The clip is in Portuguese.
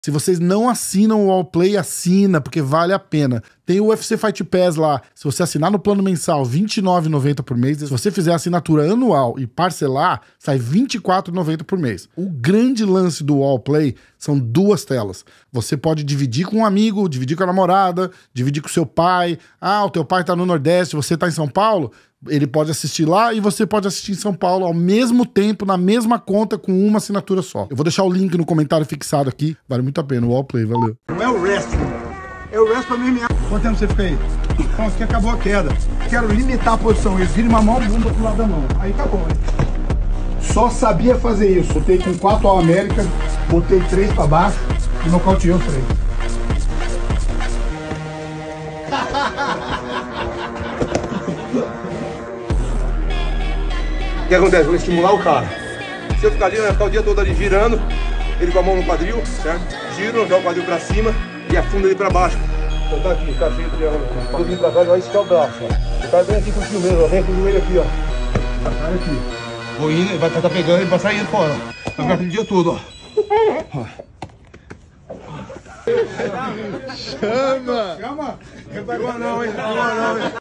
Se vocês não assinam o Wallplay, assina, porque vale a pena. Tem o UFC Fight Pass lá. Se você assinar no plano mensal, R$ 29,90 por mês. Se você fizer a assinatura anual e parcelar, sai R$ 24,90 por mês. O grande lance do Wallplay são 2 telas. Você pode dividir com um amigo, dividir com a namorada, dividir com o seu pai. Ah, o teu pai tá no Nordeste, você tá em São Paulo. Ele pode assistir lá e você pode assistir em São Paulo ao mesmo tempo, na mesma conta, com uma assinatura só. Eu vou deixar o link no comentário fixado aqui. Vale muito a pena. O Wallplay, valeu. Não é o wrestling. É o wrestling pra MMA. Quanto tempo você fica aí? Então, aqui acabou a queda. Quero limitar a posição. Eles viram uma mão, bunda pro lado da mão. Aí acabou, hein? Só sabia fazer isso. Botei com 4 All América, botei 3 pra baixo e nocauteei os 3. O que acontece? Vou estimular o cara. Se eu ficar ali, eu vou ficar o dia todo ali girando, ele com a mão no quadril, certo? Giro, jogo o quadril pra cima e afunda ele pra baixo. Então tá aqui, tá cheio de triângulo. Um pouquinho pra cá, ele vai esticar o braço, ó. O cara vem aqui com o fio mesmo, ó. Vem com o joelho aqui, ó. Sai aqui. Vou indo, ele vai estar pegando, ele vai saindo fora. Vai ficar aquele dia todo, ó. Chama! Chama! Não pegou não, hein? Não pegou não, hein?